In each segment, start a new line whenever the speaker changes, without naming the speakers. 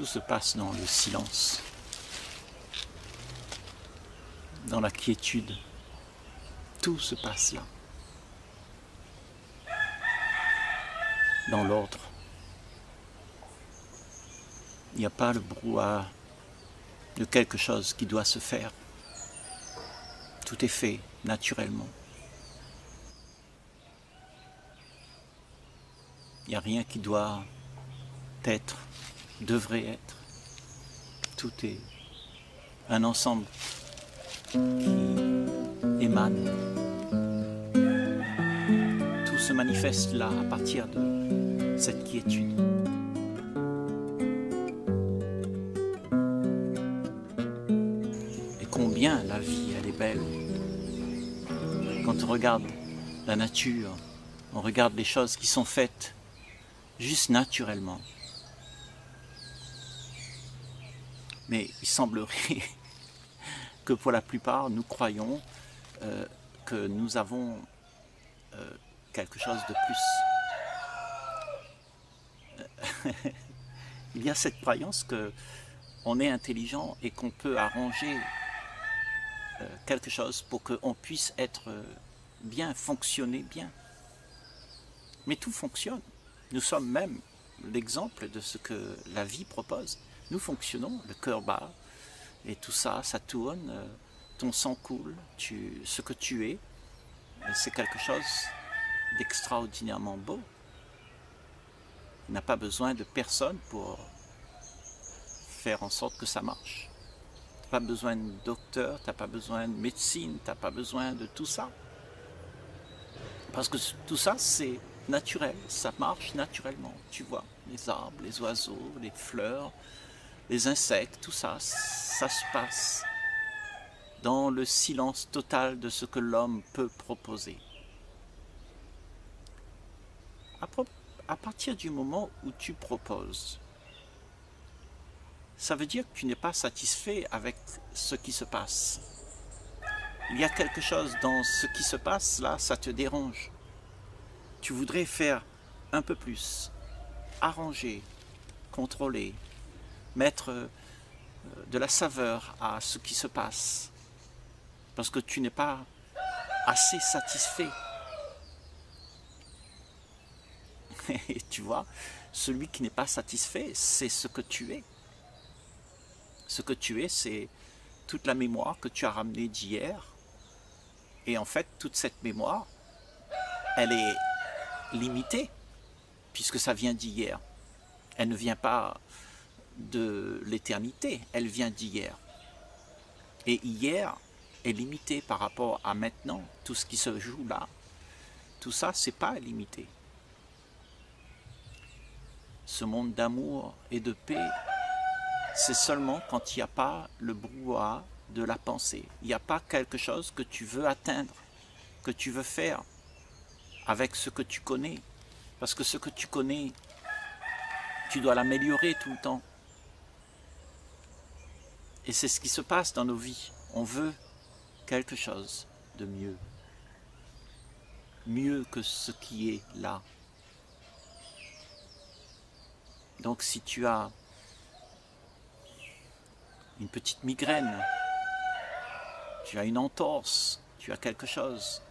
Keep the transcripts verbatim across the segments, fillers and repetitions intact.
Tout se passe dans le silence, dans la quiétude. Tout se passe là, dans l'ordre. Il n'y a pas le brouhaha de quelque chose qui doit se faire. Tout est fait naturellement. Il n'y a rien qui doit être, devrait être. Tout est un ensemble qui émane. Tout se manifeste là à partir de cette quiétude. Et combien la vie, elle est belle. Quand on regarde la nature, on regarde les choses qui sont faites juste naturellement. Mais il semblerait que pour la plupart, nous croyons euh, que nous avons euh, quelque chose de plus. Il y a cette croyance qu'on est intelligent et qu'on peut arranger euh, quelque chose pour qu'on puisse être bien, fonctionner bien. Mais tout fonctionne. Nous sommes même l'exemple de ce que la vie propose. Nous fonctionnons, le cœur bat, et tout ça, ça tourne, euh, ton sang coule, tu, ce que tu es, c'est quelque chose d'extraordinairement beau. Il n'a pas besoin de personne pour faire en sorte que ça marche. Tu n'as pas besoin de docteur, tu n'as pas besoin de médecine, tu n'as pas besoin de tout ça. Parce que tout ça, c'est naturel, ça marche naturellement. Tu vois, les arbres, les oiseaux, les fleurs, les insectes, tout ça, ça se passe dans le silence total de ce que l'homme peut proposer. À partir du moment où tu proposes, ça veut dire que tu n'es pas satisfait avec ce qui se passe. Il y a quelque chose dans ce qui se passe, là, ça te dérange. Tu voudrais faire un peu plus, arranger, contrôler, mettre de la saveur à ce qui se passe, parce que tu n'es pas assez satisfait. Et tu vois, celui qui n'est pas satisfait, c'est ce que tu es. Ce que tu es, c'est toute la mémoire que tu as ramenée d'hier. Et en fait, toute cette mémoire, elle est limitée, puisque ça vient d'hier. Elle ne vient pas de l'éternité, elle vient d'hier. Et hier est limité par rapport à maintenant, tout ce qui se joue là. Tout ça, c'est pas limité. Ce monde d'amour et de paix, c'est seulement quand il n'y a pas le brouhaha de la pensée. Il n'y a pas quelque chose que tu veux atteindre, que tu veux faire avec ce que tu connais. Parce que ce que tu connais, tu dois l'améliorer tout le temps. Et c'est ce qui se passe dans nos vies. On veut quelque chose de mieux. Mieux que ce qui est là. Donc si tu as une petite migraine, tu as une entorse, tu as quelque chose,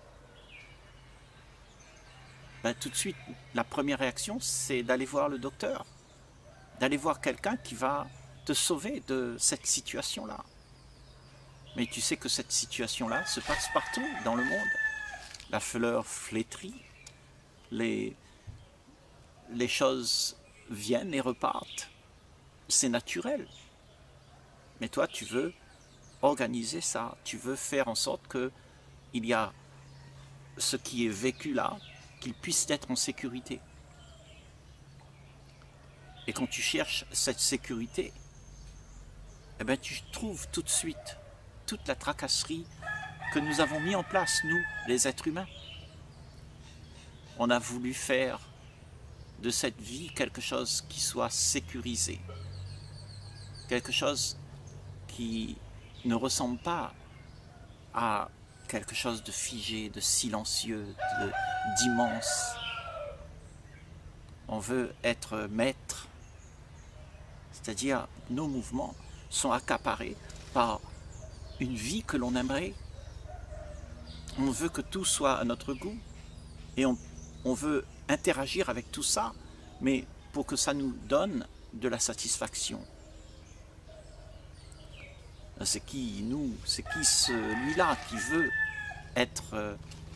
ben, tout de suite, la première réaction, c'est d'aller voir le docteur, d'aller voir quelqu'un qui va te sauver de cette situation-là. Mais tu sais que cette situation-là se passe partout dans le monde. La fleur flétrit, les, les choses viennent et repartent. C'est naturel. Mais toi, tu veux organiser ça. Tu veux faire en sorte qu'il y a ce qui est vécu là, qu'il puisse être en sécurité. Et quand tu cherches cette sécurité, eh bien, tu trouves tout de suite toute la tracasserie que nous avons mis en place, nous, les êtres humains. On a voulu faire de cette vie quelque chose qui soit sécurisé, quelque chose qui ne ressemble pas à quelque chose de figé, de silencieux, d'immense. On veut être maître, C'est-à-dire, nos mouvements sont accaparés par une vie que l'on aimerait. On veut que tout soit à notre goût et on, on veut interagir avec tout ça, mais pour que ça nous donne de la satisfaction. C'est qui nous, c'est qui celui-là qui veut être euh,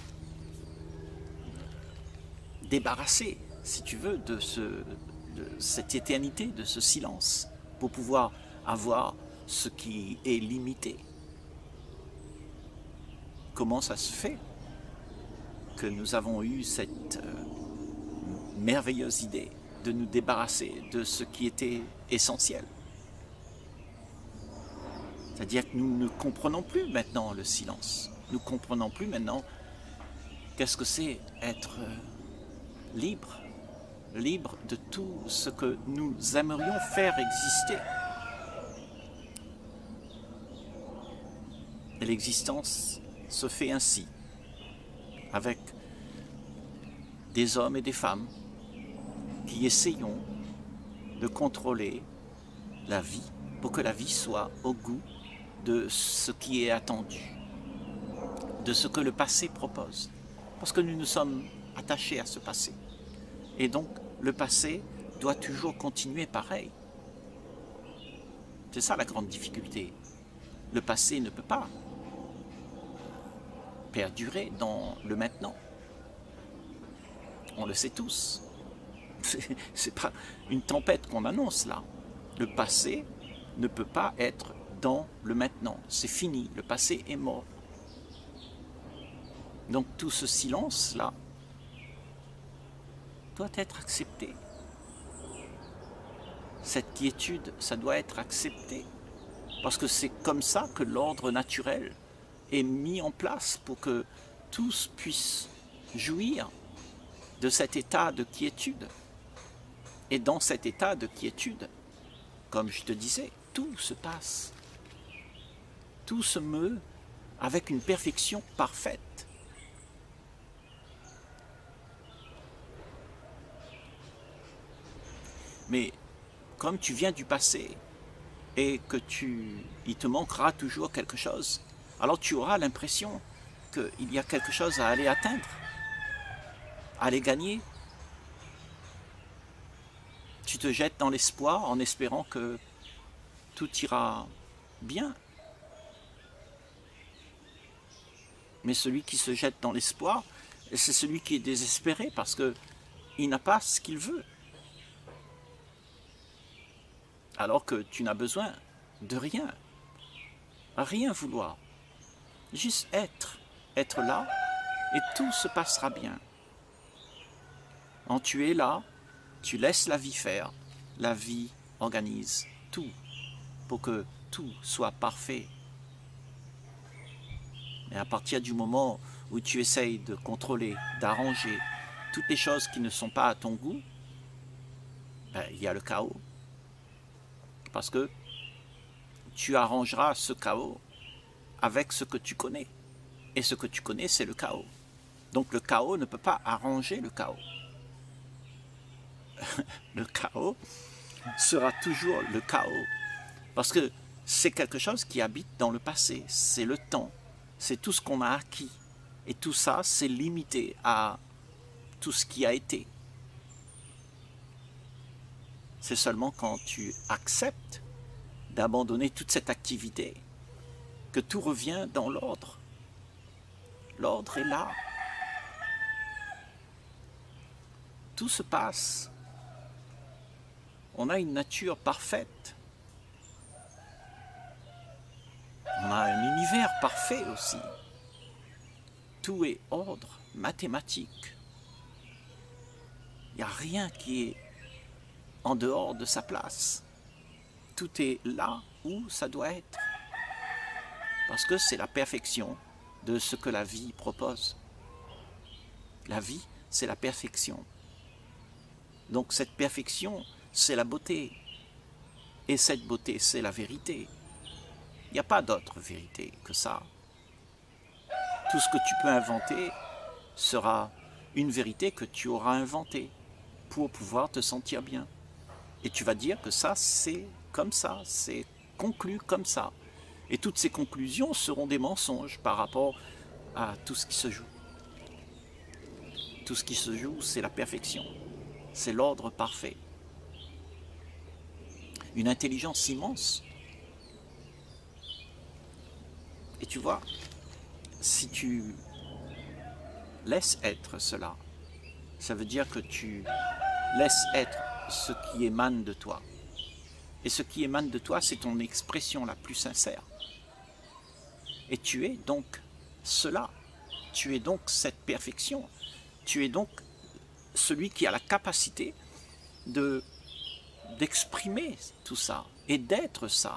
débarrassé, si tu veux, de, ce, de cette éternité, de ce silence, pour pouvoir avoir ce qui est limité. Comment ça se fait que nous avons eu cette euh, merveilleuse idée de nous débarrasser de ce qui était essentiel? C'est-à-dire que nous ne comprenons plus maintenant le silence. Nous ne comprenons plus maintenant qu'est-ce que c'est être euh, libre, libre de tout ce que nous aimerions faire exister. Et l'existence se fait ainsi, avec des hommes et des femmes qui essayons de contrôler la vie pour que la vie soit au goût de ce qui est attendu, de ce que le passé propose. Parce que nous nous sommes attachés à ce passé. Et donc, le passé doit toujours continuer pareil. C'est ça la grande difficulté. Le passé ne peut pas perdurer dans le maintenant. On le sait tous. C'est pas une tempête qu'on annonce là. Le passé ne peut pas être dans le maintenant. C'est fini. Le passé est mort. Donc tout ce silence-là doit être accepté. Cette quiétude, ça doit être accepté. Parce que c'est comme ça que l'ordre naturel est mis en place pour que tous puissent jouir de cet état de quiétude. Et dans cet état de quiétude, comme je te disais, tout se passe. Tout se meut avec une perfection parfaite. Mais comme tu viens du passé et que tu, il te manquera toujours quelque chose, alors tu auras l'impression qu'il y a quelque chose à aller atteindre, à aller gagner. Tu te jettes dans l'espoir en espérant que tout ira bien. Mais celui qui se jette dans l'espoir, c'est celui qui est désespéré parce qu'il n'a pas ce qu'il veut. Alors que tu n'as besoin de rien, rien vouloir, juste être, être là et tout se passera bien. Quand tu es là, tu laisses la vie faire, la vie organise tout pour que tout soit parfait. Mais à partir du moment où tu essayes de contrôler, d'arranger toutes les choses qui ne sont pas à ton goût, ben, il y a le chaos. Parce que tu arrangeras ce chaos avec ce que tu connais. Et ce que tu connais, c'est le chaos. Donc le chaos ne peut pas arranger le chaos. Le chaos sera toujours le chaos. Parce que c'est quelque chose qui habite dans le passé. C'est le temps. C'est tout ce qu'on a acquis. Et tout ça, c'est limité à tout ce qui a été. C'est seulement quand tu acceptes d'abandonner toute cette activité que tout revient dans l'ordre. L'ordre est là. Tout se passe. On a une nature parfaite. On a un univers parfait aussi. Tout est ordre, mathématique. Il n'y a rien qui est en dehors de sa place. Tout est là où ça doit être. Parce que c'est la perfection de ce que la vie propose. La vie, c'est la perfection. Donc cette perfection, c'est la beauté. Et cette beauté, c'est la vérité. Il n'y a pas d'autre vérité que ça. Tout ce que tu peux inventer sera une vérité que tu auras inventée pour pouvoir te sentir bien. Et tu vas dire que ça, c'est comme ça, c'est conclu comme ça. Et toutes ces conclusions seront des mensonges par rapport à tout ce qui se joue. Tout ce qui se joue, c'est la perfection. C'est l'ordre parfait. Une intelligence immense. Et tu vois, si tu laisses être cela, ça veut dire que tu laisses être ce qui émane de toi. Et ce qui émane de toi, c'est ton expression la plus sincère. Et tu es donc cela. Tu es donc cette perfection. Tu es donc celui qui a la capacité de, d'exprimer tout ça et d'être ça.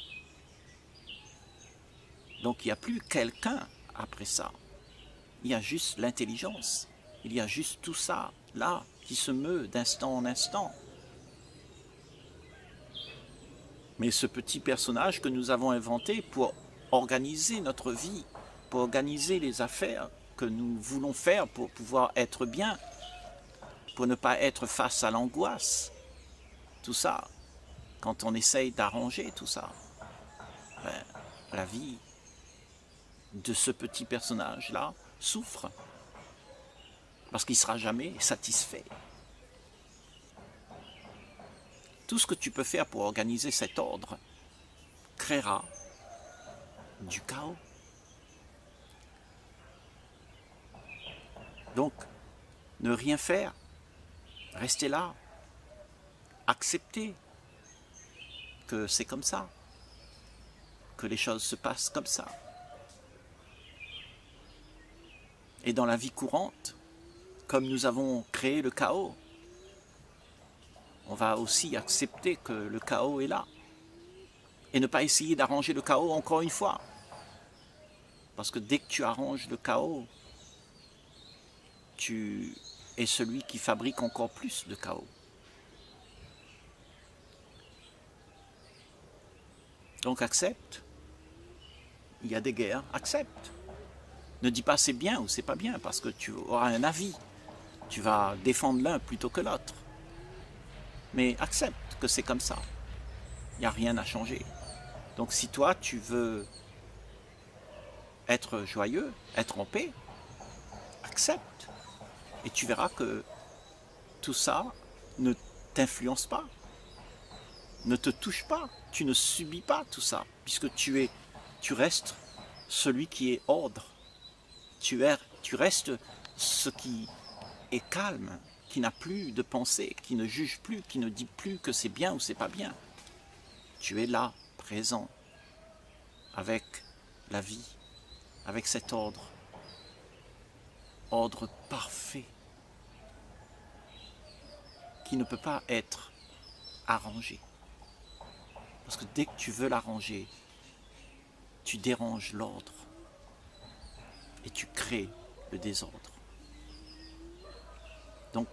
Donc il n'y a plus quelqu'un après ça. Il y a juste l'intelligence. Il y a juste tout ça, là, qui se meut d'instant en instant. Mais ce petit personnage que nous avons inventé pour organiser notre vie, pour organiser les affaires que nous voulons faire pour pouvoir être bien, pour ne pas être face à l'angoisse, tout ça, quand on essaye d'arranger tout ça, ben, la vie de ce petit personnage-là souffre, parce qu'il ne sera jamais satisfait. Tout ce que tu peux faire pour organiser cet ordre créera du chaos. Donc, ne rien faire, rester là, accepter que c'est comme ça, que les choses se passent comme ça. Et dans la vie courante, comme nous avons créé le chaos, on va aussi accepter que le chaos est là. Et ne pas essayer d'arranger le chaos encore une fois. Parce que dès que tu arranges le chaos, tu es celui qui fabrique encore plus de chaos. Donc accepte. Il y a des guerres, accepte. Ne dis pas c'est bien ou c'est pas bien, parce que tu auras un avis. Tu vas défendre l'un plutôt que l'autre. Mais accepte que c'est comme ça. Il n'y a rien à changer. Donc si toi, tu veux être joyeux, être en paix, accepte. Et tu verras que tout ça ne t'influence pas, ne te touche pas. Tu ne subis pas tout ça, puisque tu es, tu restes celui qui est ordre. Tu, es, tu restes ce qui est calme, qui n'a plus de pensée, qui ne juge plus, qui ne dit plus que c'est bien ou c'est pas bien. Tu es là, présent, avec la vie, avec cet ordre, ordre parfait, qui ne peut pas être arrangé. Parce que dès que tu veux l'arranger, tu déranges l'ordre et tu crées le désordre. Donc,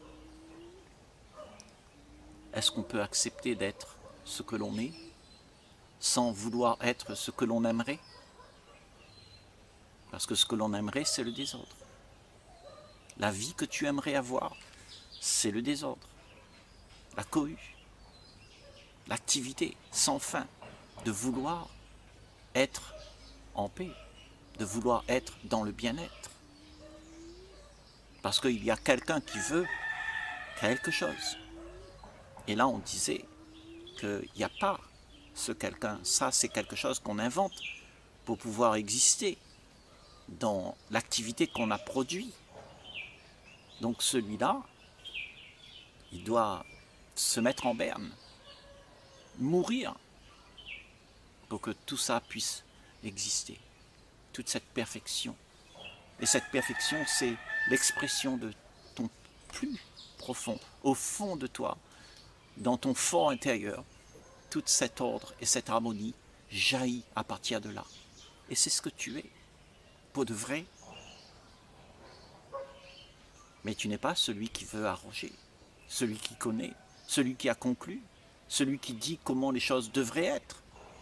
est-ce qu'on peut accepter d'être ce que l'on est sans vouloir être ce que l'on aimerait? Parce que ce que l'on aimerait, c'est le désordre. La vie que tu aimerais avoir, c'est le désordre. La cohue, l'activité sans fin, de vouloir être en paix, de vouloir être dans le bien-être. Parce qu'il y a quelqu'un qui veut quelque chose. Et là, on disait qu'il n'y a pas ce quelqu'un. Ça, c'est quelque chose qu'on invente pour pouvoir exister dans l'activité qu'on a produite. Donc celui-là, il doit se mettre en berne, mourir, pour que tout ça puisse exister. Toute cette perfection. Et cette perfection, c'est l'expression de ton plus profond, au fond de toi, dans ton fort intérieur. Tout cet ordre et cette harmonie jaillit à partir de là. Et c'est ce que tu es, pour de vrai. Mais tu n'es pas celui qui veut arranger, celui qui connaît, celui qui a conclu, celui qui dit comment les choses devraient être.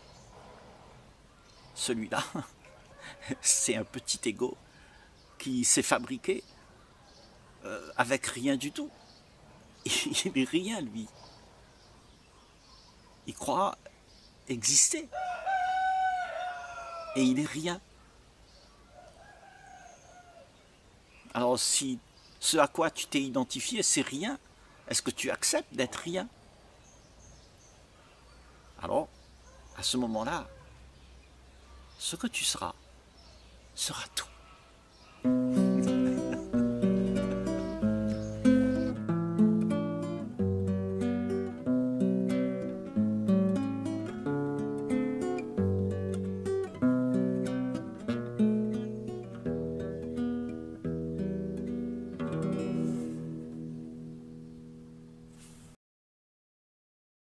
Celui-là, c'est un petit ego qui s'est fabriqué euh, avec rien du tout. Il n'est rien, lui. il croit exister. Et il est rien. Alors si ce à quoi tu t'es identifié, c'est rien, est-ce que tu acceptes d'être rien? Alors, à ce moment-là, ce que tu seras, sera tout.